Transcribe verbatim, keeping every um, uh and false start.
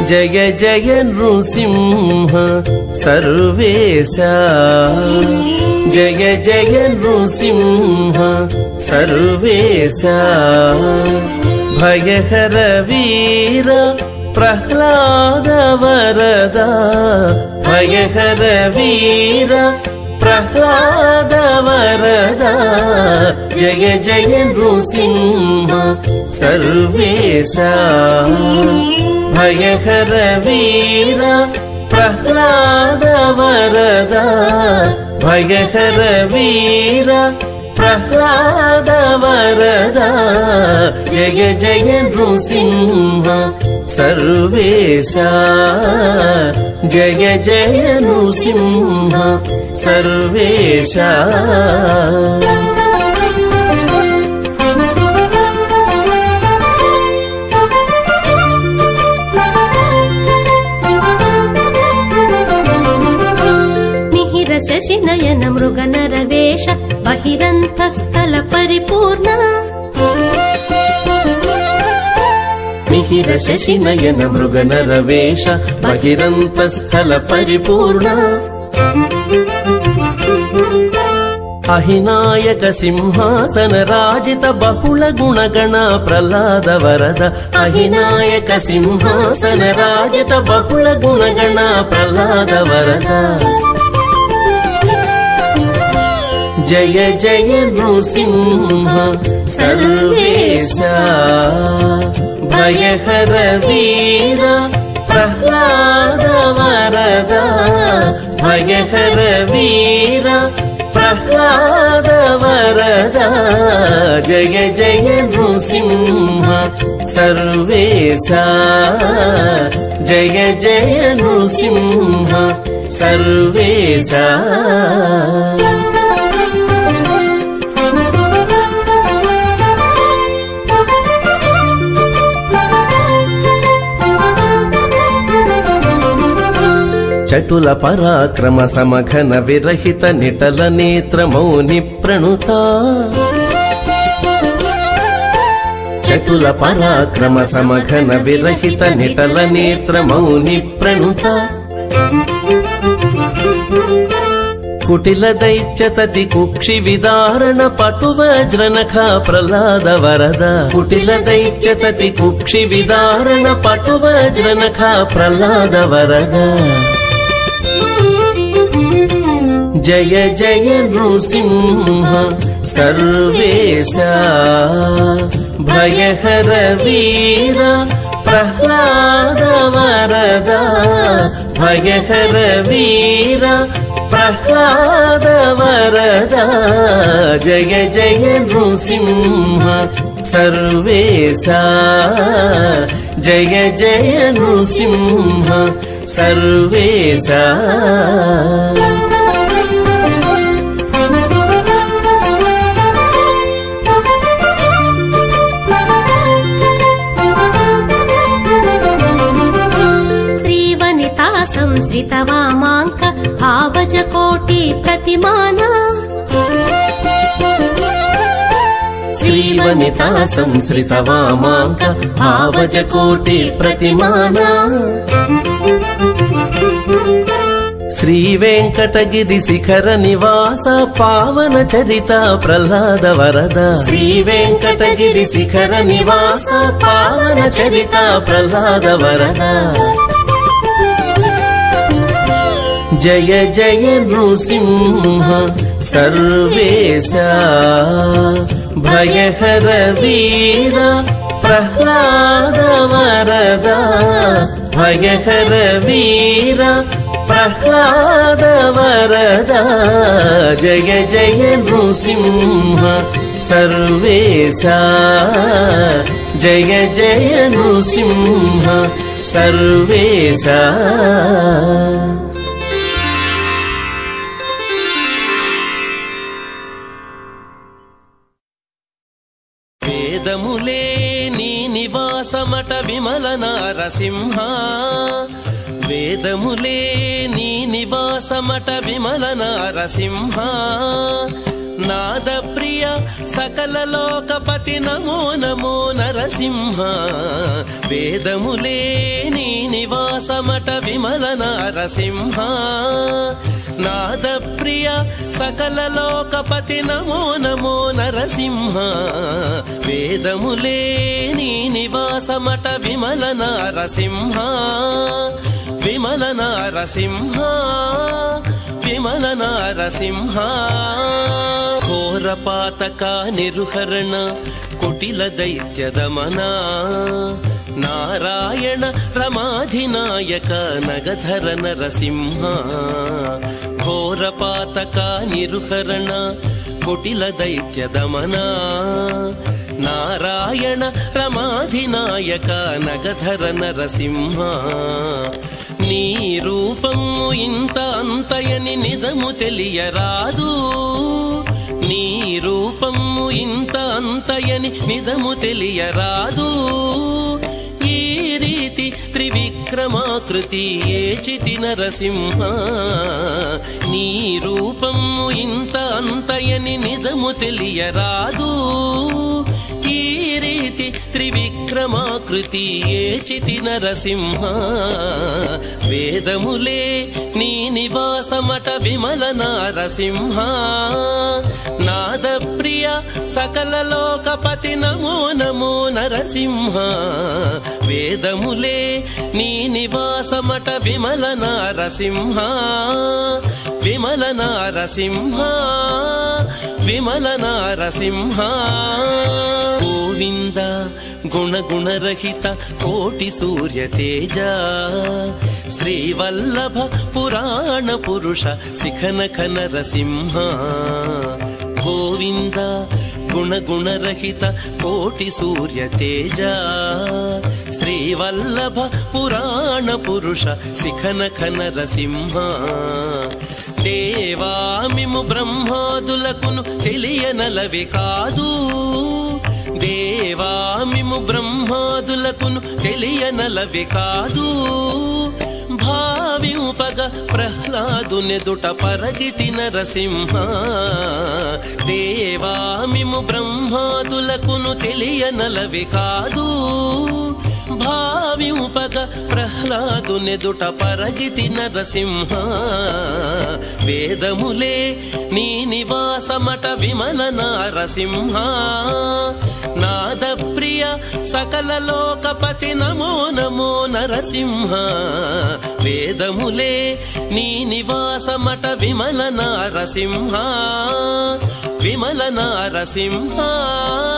జయ జయ నృసింహ సర్వేశా జయ జయ నృసింహ సర్వేశా భయహర వీర ప్రహ్లాద వరద భయహర వీర ప్రహ్లాద వరద జయ జయ నృసింహ సర్వేశా భయహర వీర ప్రహ్లాద వరద భయహర వీర ప్రహ్లాద వరద జయ జయ నృసింహ సర్వేశా జయ జయ నృసింహ సర్వేశా శశినయన మృగ నరవేష బహిరంతస్థల పరిపూర్ణ మిహిర శశినయన మృగ నరవేష బహిరంతస్థల పరిపూర్ణ అహినాయక సింహాసన రాజిత బహుళ గుణగణ ప్రహ్లాద వరద అహినాయక సింహాసన రాజిత బహుళ గుణగణ ప్రహ్లాద వరద జయ జయ నృసింహ సర్వేశా భయహర వీర ప్రహ్లాద వరద భయహర వీర ప్రహ్లాద వరద జయ జయ నృసింహ సర్వేశా జయ జయ నృసింహ సర్వేశా చటుల పరాక్రమ సమఘన విరహిత నిటల నేత్ర మౌని ప్రణుత చటుల పరాక్రమ సమఘన విరహిత నిటల నేత్ర మౌని ప్రణుత కుటిల దైత్యతతి కుక్షి విదారణ పటు వజ్రనఖ ప్రహ్లాద వరద కుటిల దైత్యతతి కుక్షి విదారణ పటు వజ్రనఖ ప్రహ్లాద వరద జయ జయ నృసింహ సర్వేశా భయహర వీర ప్రహ్లాద వరద భయహర వీర ప్రహ్లాద వరద జయ జయ నృసింహ సర్వేశా జయ జయ నృసింహ సర్వేశా సంశ్రిత వామాంక భావజ కోటి ప్రతిమాన శ్రీవనితా సంశ్రిత వామాంక భావజ కోటి ప్రతిమాన శ్రీ వెంకటగిరి శిఖర నివాస పావన చరిత ప్రహ్లాద వరద శ్రీ వెంకటగిరి శిఖర నివాస పావన చరిత ప్రహ్లాద వరద జయ జయ నృసింహ సర్వేశా భయహర వీర ప్రహ్లాద వరద భయహర వీర ప్రహ్లాద వరద జయ జయ నృసింహ సర్వేశా జయ జయ నృసింహ సర్వేశా వేదములే నీ నివాసమట విమల నారసింహ వేదములే నీ నివాసమట విమల నారసింహ నాద ప్రియ సకల లోకపతి నమో నమో నరసింహ వేదములే నీ నివాసమట విమల నరసింహ నాద ప్రియ సకల లోకపతి నమో నమో నరసింహ వేదములే నీ నివాసమట విమల నరసింహ విమల నరసింహ విమల నరసింహ ఘోరపాతక నిరుహరణ కుటిల దైత్య దమన నారాయణ రమాధినాయక నగధర నరసింహ ఘోరపాతక నిరుహరణ కుటిల దైత్య దమన నారాయణ రమాధినాయక నగధర నరసింహ నీ రూపము ఇంత అంతయని నిజము తెలియరాదు నీ రూపము ఇంత అంతయని నిజము తెలియరాదు ఈ రీతి త్రివిక్రమాకృతి ఏచితి నరసింహ నీ రూపము ఇంత అంతయని నిజము తెలియరాదు ఈ రీతి త్రివిక్రమాకృతి ఏచితి నరసింహ వేదములే నీ నివాసమట విమల నరసింహ నాద ప్రియ సకల లోకపతి నమో నమో నరసింహ వేదములే నీ నివాసమట విమల నరసింహ విమల నరసింహ విమల నరసింహ గోవింద గుణగుణరహిత కోటి సూర్య తేజ శ్రీవల్లభ పురాణ పురుష శిఖనఖ నరసింహ గోవింద గుణగుణరహిత కోటి సూర్య తేజ శ్రీవల్లభ పురాణ పురుష శిఖనఖ నరసింహ దేవామిము బ్రహ్మాదులకును తెలియనలవి కాదు దేవామిము బ్రహ్మాదులకును తెలియనలవి కాదు భావింపగ ప్రహ్లాదునెదుట పరగితి నరసింహ దేవామిము బ్రహ్మాదులకును తెలియనలవి కాదు భావింపగ ప్రహ్లాదునెదుట పరగితి నరసింహ వేదములే నీ నివాసమట విమల నరసింహ నాద ప్రియ సకల లోకపతి నమో నమో నరసింహ వేదములే నీ నివాసమట విమల నరసింహ విమల నరసింహ